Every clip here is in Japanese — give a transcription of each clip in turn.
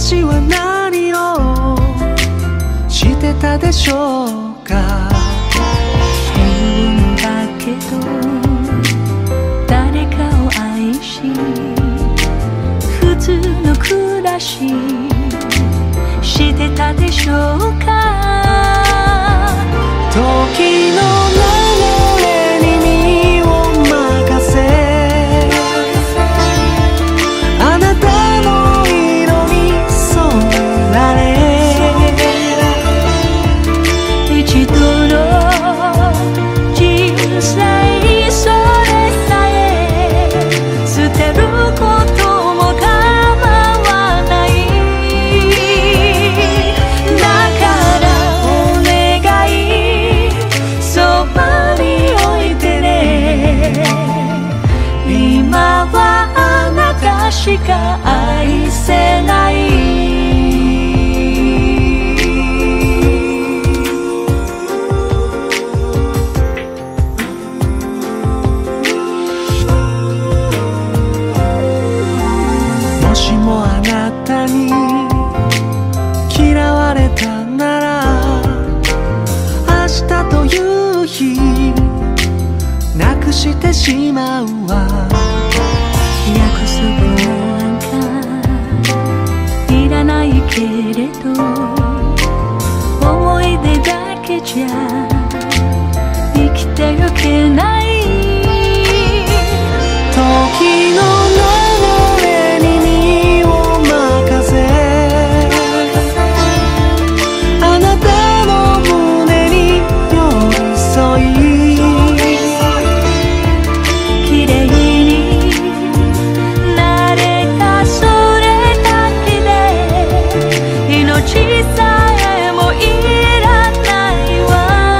昔は何をしてたでしょうか。 言うんだけど誰かを愛し普通の暮らししてたでしょうか。 時の流れに身を任せあなたの色に染められ一度の人生それさえ捨てることも構わない。だからお願いそばに置いてね。今はあなたしか愛せない。 もしもあなたに嫌われたなら明日という日なくしてしまうわ。 約束なんかいらないけれど思い出だけじゃ生きてゆけない。 時の流れに身を任せあなたの胸に寄り添い綺麗になれたそれだけで命さえもいらないわ。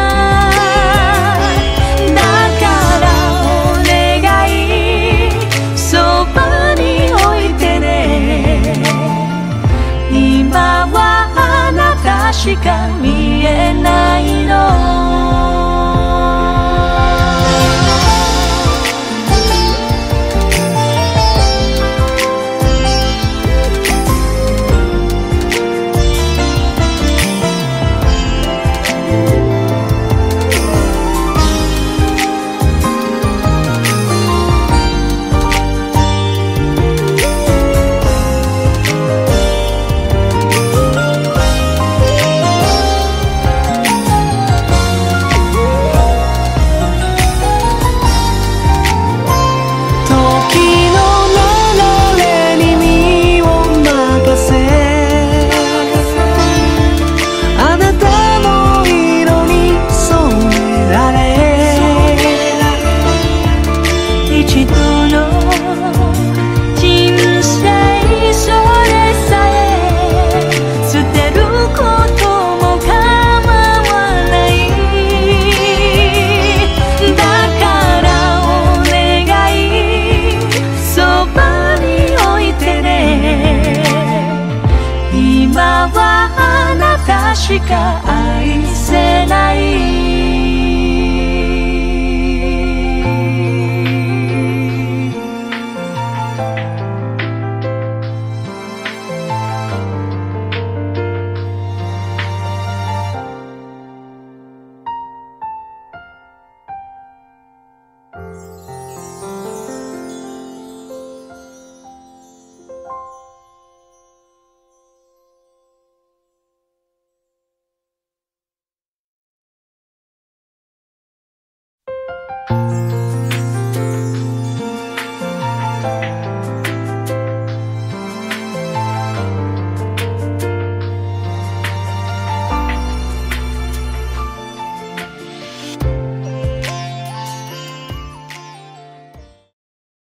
だからお願いそばに置いてね。今はあなたしか見えないの。一度の人生それさえ捨てることも構わない。だからお願いそばに置いてね。今はあなたしか愛せない。